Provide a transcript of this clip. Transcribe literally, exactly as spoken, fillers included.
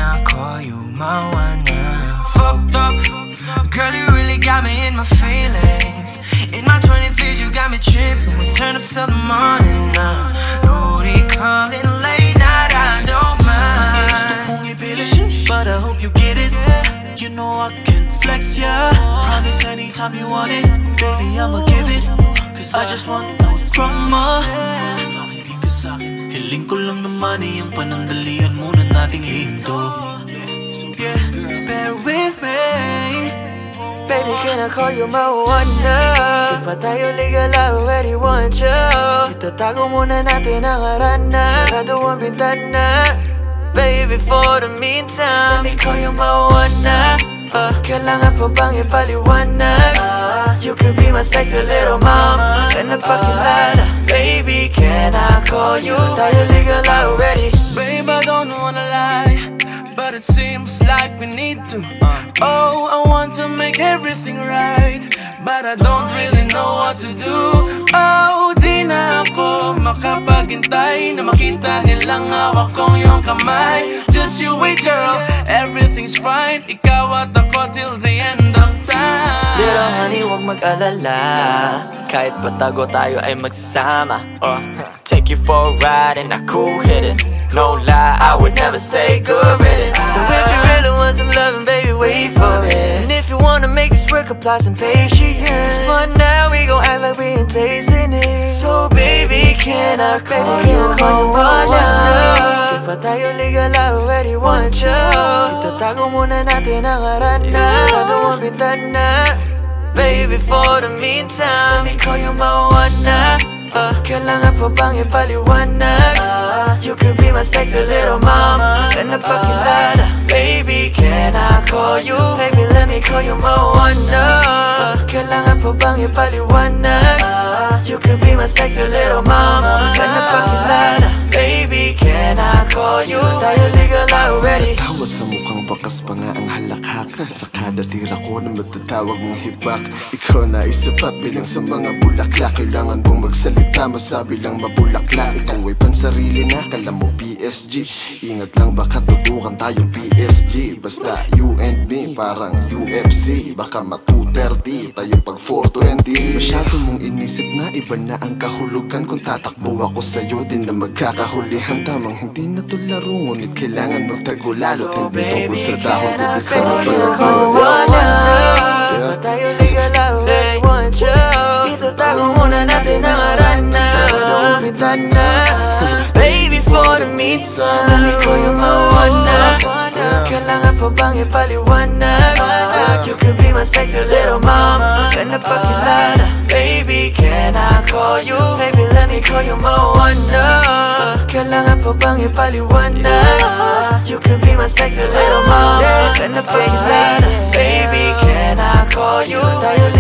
I call you my one now? Fucked up, girl, you really got me in my feelings. In my twenty-threes, you got me tripping. We turn up till the morning now. Booty calling late night, I don't mind. Mas gusto kong ipilit, but I hope you get it. You know I can flex, yeah. Promise anytime you want it, baby, I'ma give it. Cause I just want no drama. Makinig ka sa'kin, hiling ko lang naman iyong panandalian muna nating lindo. So yeah, bear with me. Baby, can I call you my one now? Di pa tayo legal, I already want you. Itatago muna natin ang harana, sarado ang bintana. Baby, for the meantime, let me call you my one now. uh, Kailangan pa bang ipaliwanag? uh, You could be my sexy little mom. Saan ka napakilala? Baby, can I call you? Tayo legal already. Babe, I don't wanna lie, but it seems like we need to. Oh, I want to make everything right, but I don't really know what to do. Oh, di na ako makapaghintay na makita nilang hawak kong iyong kamay. Just you wait, girl, everything's fine. Ikaw at ako till the end of time. Little honey, huwag mag-alala, kahit patago tayo ay magsasama. uh, Take you for a ride and I cool hit it. No lie, I would never say good riddance. So if you really want some loving, baby, wait for it. And if you wanna make this work, apply some patience. For now, we gon' act like we ain't tasting it. So baby, can I call you my one now? Di pa tayo legal, I already want you. Itatago muna natin ang harana, sarado ang bintana. Baby, for the meantime, let me call you my one now. uh, Kailangan pa bang ipaliwanag? uh, You could be my sexy little mom. Saan ka napakilala? Baby, can I call you? Baby, let me call you my one now. uh, Kailangan pa bang ipaliwanag? uh, You could be my sexy little mom. Saan ka napakilala? Baby, can I call you? Tayo legal already. Tawa sa mukhang bakas pa nga ang halakhak. Sa kada tira ko na matatawag mong hibak. Ikaw na isapat bilang sa mga bulaklak. Kailangan mong magsalita, masabi lang mabulaklak. Ikaw ay pansarili na, kala mo P S G. Ingat lang baka tutukan tayong P S G. Basta you and me, parang U F C. Baka ma two thirty, tayo pag four twenty. Masyado mong inisip na iba na ang kahulugan. Kung tatakbo ako sa'yo, din na magkakahulihan. Tamang hindi na to laro, ngunit kailangan magtago lalo't hindi tungkol sa dahon, kundi sa mapalaman. Di pa tayo legal, I already want you. Itatago muna natin ang harana, sarado ang bintana. Baby, for the meantime, let me call you my one now. Kailangan pa bang ipaliwanag? uh, You could be my sexy little mom. Saan ka napakilala? Baby, can I call you? Baby, let me call you my one now. Kailangan pa bang ipaliwanag? uh, You could be my sexy little mom. Saan ka napakilala? Baby, can I call you? Tayo